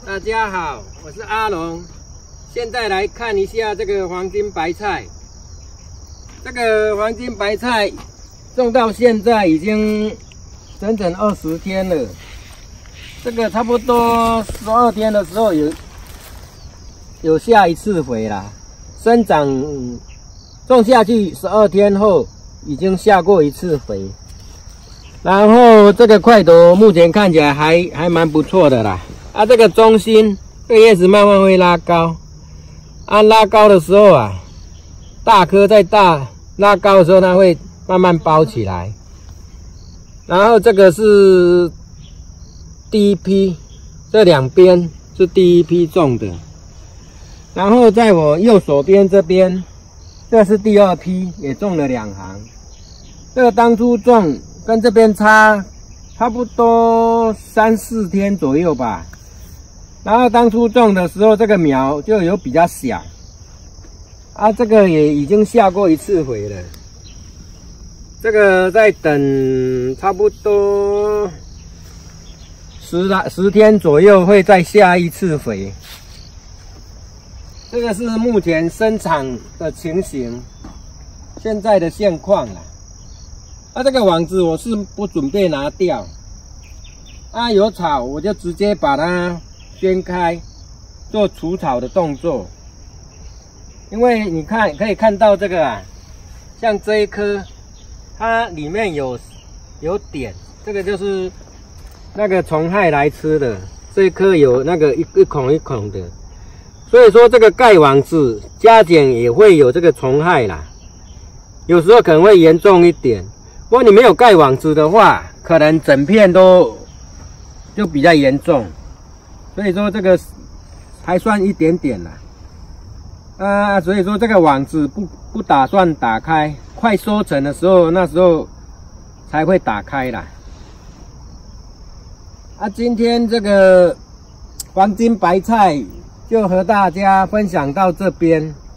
大家好，我是阿龙。现在来看一下这个黄金白菜。这个黄金白菜种到现在已经整整20天了。这个差不多12天的时候有下一次肥啦，生长种下去12天后已经下过一次肥。然后这个块头目前看起来还蛮不错的啦。这个中心这个叶子慢慢会拉高，拉高的时候大颗再大，拉高的时候它会慢慢包起来。然后这个是第一批，这两边是第一批种的。然后在我右手边这边，这是第2批，也种了2行。这个当初种跟这边差不多3、4天左右吧。然后当初种的时候，这个苗就有比较小，这个也已经下过一次肥了。这个再等差不多10天左右会再下一次肥。这个是目前生产的情形，现在的现况啦。这个网子我是不准备拿掉，有草我就直接把它掀开，做除草的动作。因为你看可以看到这个像这一颗，它里面有点，这个就是那个虫害来吃的。这一颗有那个一孔一孔的，所以说这个盖网子加减也会有这个虫害啦，有时候可能会严重一点。如果你没有盖网子的话，可能整片都就比较严重。所以说这个还算一点点啦，所以说这个网子不打算打开，快收成的时候，那时候才会打开啦。今天这个黄金白菜就和大家分享到这边。